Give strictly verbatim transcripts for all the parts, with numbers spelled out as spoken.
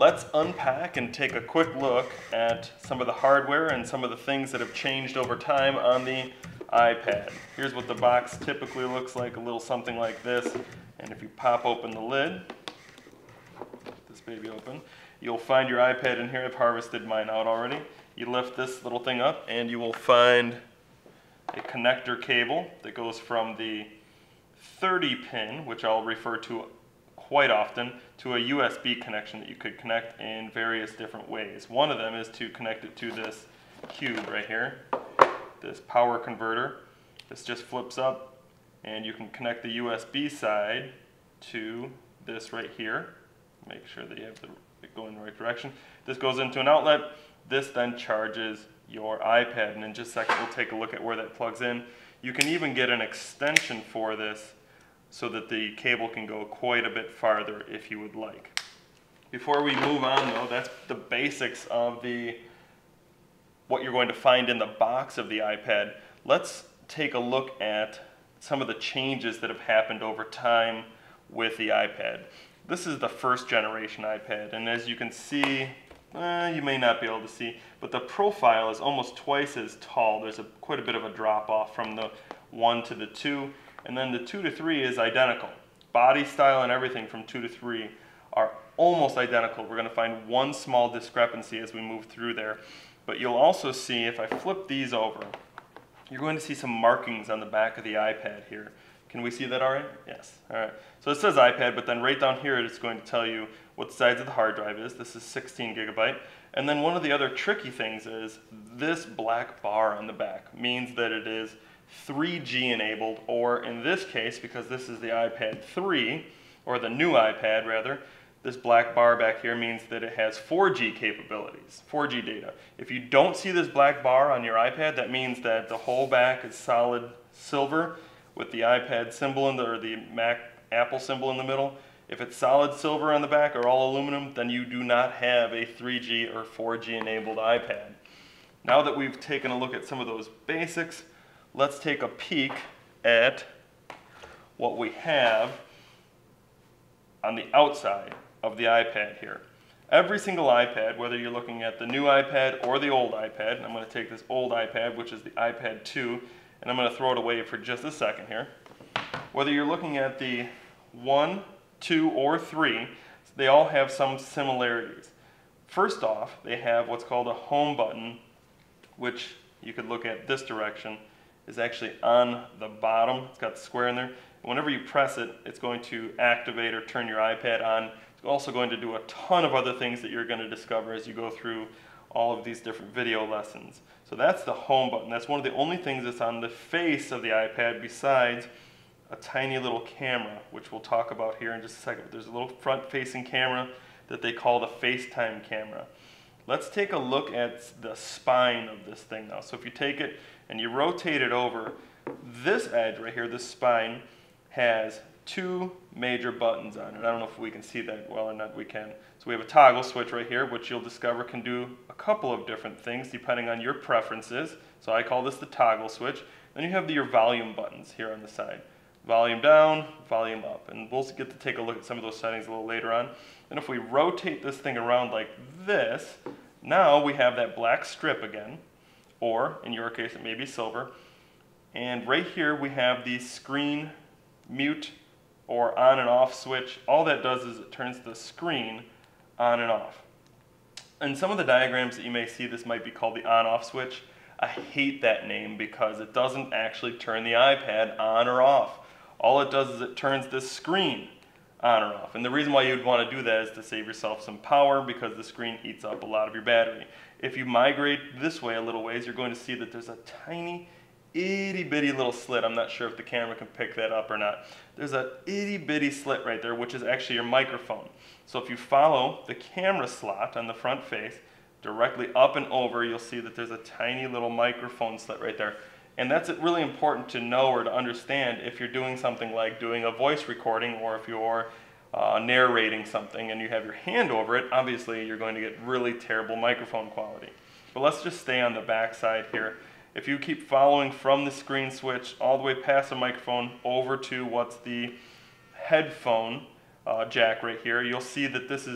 let's unpack and take a quick look at some of the hardware and some of the things that have changed over time on the iPad. Here's what the box typically looks like, a little something like this. And if you pop open the lid, get this baby open, you'll find your iPad in here. I've harvested mine out already. You lift this little thing up and you will find a connector cable that goes from the thirty pin, which I'll refer to quite often, to a U S B connection that you could connect in various different ways. One of them is to connect it to this cube right here, this power converter. This just flips up and you can connect the U S B side to this right here. Make sure that you have the, it go in the right direction. This goes into an outlet. This then charges your iPad, and in just a second we'll take a look at where that plugs in. You can even get an extension for this so that the cable can go quite a bit farther if you would like. Before we move on though, that's the basics of the what you're going to find in the box of the iPad. Let's take a look at some of the changes that have happened over time with the iPad. This is the first generation iPad, and as you can see, eh, you may not be able to see, but the profile is almost twice as tall. There's a, quite a bit of a drop off from the one to the two. And then the two to three is identical. Body style and everything from two to three are almost identical. We're going to find one small discrepancy as we move through there. But you'll also see, if I flip these over, you're going to see some markings on the back of the iPad here. Can we see that all right? Yes. All right. So it says iPad, but then right down here it's going to tell you what the size of the hard drive is. This is sixteen gigabyte. And then one of the other tricky things is this black bar on the back means that it is three G enabled, or in this case, because this is the iPad three, or the new iPad rather, this black bar back here means that it has four G capabilities, four G data. If you don't see this black bar on your iPad, that means that the whole back is solid silver with the iPad symbol in the, or the Mac Apple symbol in the middle. If it's solid silver on the back or all aluminum, then you do not have a three G or four G enabled iPad. Now that we've taken a look at some of those basics, let's take a peek at what we have on the outside of the iPad here. Every single iPad, whether you're looking at the new iPad or the old iPad, and I'm going to take this old iPad, which is the iPad two, and I'm going to throw it away for just a second here. Whether you're looking at the one, two, or three, they all have some similarities. First off, they have what's called a home button, which you could look at this direction, is actually on the bottom. It's got the square in there. And whenever you press it, it's going to activate or turn your iPad on. It's also going to do a ton of other things that you're going to discover as you go through all of these different video lessons. So that's the home button. That's one of the only things that's on the face of the iPad besides a tiny little camera, which we'll talk about here in just a second. There's a little front-facing camera that they call the FaceTime camera. Let's take a look at the spine of this thing now. So if you take it and you rotate it over, this edge right here, this spine, has two major buttons on it. I don't know if we can see that well or not. We can. So we have a toggle switch right here, which you'll discover can do a couple of different things depending on your preferences. So I call this the toggle switch. Then you have the, your volume buttons here on the side. Volume down, volume up. And we'll get to take a look at some of those settings a little later on. And if we rotate this thing around like this, now we have that black strip again, or in your case it may be silver. And right here we have the screen mute or on and off switch. All that does is it turns the screen on and off. In some of the diagrams that you may see, this might be called the on-off switch. I hate that name because it doesn't actually turn the iPad on or off. All it does is it turns this screen on or off. And the reason why you'd want to do that is to save yourself some power because the screen eats up a lot of your battery. If you migrate this way a little ways, you're going to see that there's a tiny itty bitty little slit. I'm not sure if the camera can pick that up or not. There's a itty bitty slit right there, which is actually your microphone. So if you follow the camera slot on the front face directly up and over, you'll see that there's a tiny little microphone slit right there. And that's really important to know or to understand if you're doing something like doing a voice recording, or if you're uh, narrating something and you have your hand over it. Obviously you're going to get really terrible microphone quality. But let's just stay on the back side here. If you keep following from the screen switch all the way past the microphone over to what's the headphone uh, jack right here, you'll see that this is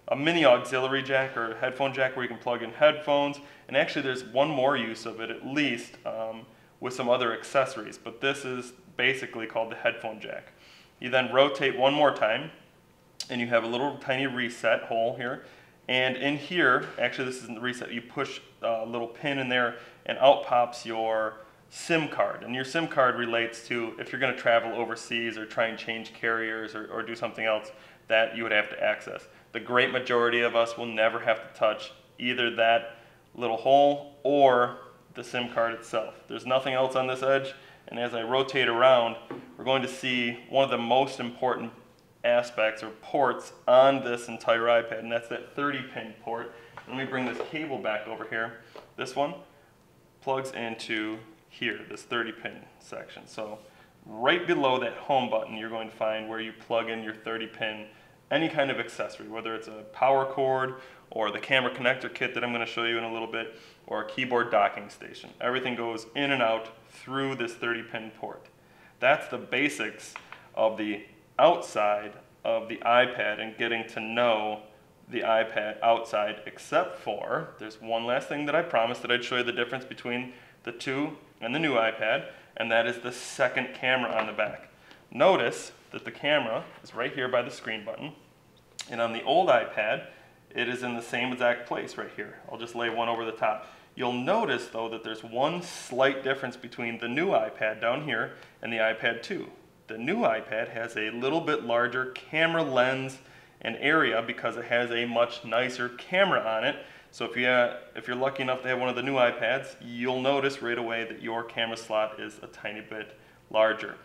a mini auxiliary jack or a headphone jack where you can plug in headphones, and actually there's one more use of it at least um, with some other accessories, but this is basically called the headphone jack. You then rotate one more time and you have a little tiny reset hole here, and in here, actually this isn't the reset, you push a little pin in there and out pops your SIM card, and your SIM card relates to if you're going to travel overseas or try and change carriers or, or do something else that you would have to access. The great majority of us will never have to touch either that little hole or the SIM card itself. There's nothing else on this edge, and as I rotate around, we're going to see one of the most important aspects or ports on this entire iPad, and that's that thirty pin port. Let me bring this cable back over here. This one plugs into here, this thirty pin section. So right below that home button, you're going to find where you plug in your thirty pin, any kind of accessory, whether it's a power cord or the camera connector kit that I'm going to show you in a little bit, or a keyboard docking station. Everything goes in and out through this thirty pin port. That's the basics of the outside of the iPad and getting to know the iPad outside, except for, there's one last thing that I promised that I'd show you the difference between the two and the new iPad, and that is the second camera on the back. Notice that the camera is right here by the screen button, and on the old iPad, it is in the same exact place right here. I'll just lay one over the top. You'll notice though that there's one slight difference between the new iPad down here and the iPad two. The new iPad has a little bit larger camera lens and area because it has a much nicer camera on it. So if, you, uh, if you're lucky enough to have one of the new iPads, you'll notice right away that your camera slot is a tiny bit larger.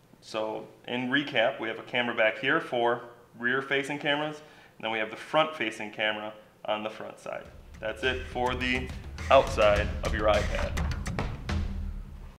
So in recap, we have a camera back here for rear-facing cameras, and then we have the front-facing camera on the front side. That's it for the outside of your iPad.